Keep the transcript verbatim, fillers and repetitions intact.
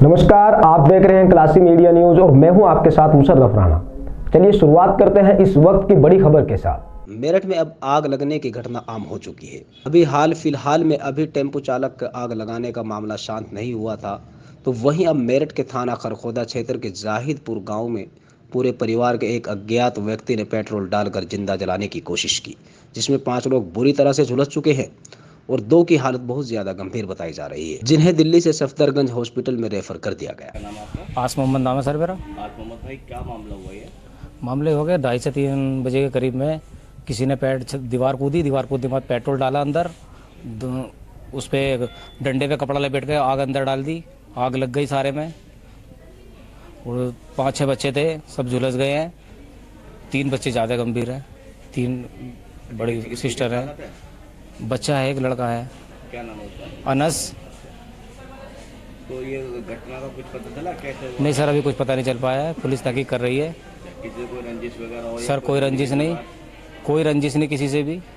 नमस्कार, आप देख रहे हैं क्लासी मीडिया न्यूज और मैं हूं आपके साथ मुशर्रफ राणा। चलिए शुरुआत करते हैं इस वक्त की बड़ी खबर के साथ। मेरठ में अब आग लगने की घटना आम हो चुकी है। अभी हाल फिलहाल में अभी टेम्पो चालक का आग लगाने का मामला शांत नहीं हुआ था, तो वहीं अब मेरठ के थाना खरखोदा क्षेत्र के जाहिदपुर गांव में पूरे परिवार के एक अज्ञात व्यक्ति ने पेट्रोल डालकर जिंदा जलाने की कोशिश की, जिसमें पांच लोग बुरी तरह से झुलस चुके हैं और दो की हालत बहुत ज्यादा गंभीर बताई जा रही है, जिन्हें दिल्ली से सफदरगंज हॉस्पिटल में रेफर कर दिया गया। नाम आपका? आस मोहम्मद नाम है सर मेरा। आज मोहम्मद भाई, क्या मामला हुआ ये? मामले हो गए ढाई से तीन बजे के करीब में किसी ने पैर दीवार कूदी दीवार कूदने के बाद पेट्रोल डाला अंदर, उस पर डंडे पे कपड़ा लपेट के आग अंदर डाल दी। आग लग गई सारे में और पाँच छः बच्चे थे, सब झुलस गए हैं। तीन बच्चे ज़्यादा गंभीर हैं, तीन बड़ी सिस्टर हैं, बच्चा है, एक लड़का है। क्या नाम है उसका? अनस। तो ये घटना का कुछ पता चला कैसे हुआ? नहीं सर, अभी कुछ पता नहीं चल पाया है, पुलिस तहकीक कर रही है। किसी कोई रंजिश वगैरह हो? सर कोई रंजिश नहीं, कोई रंजिश नहीं किसी से भी।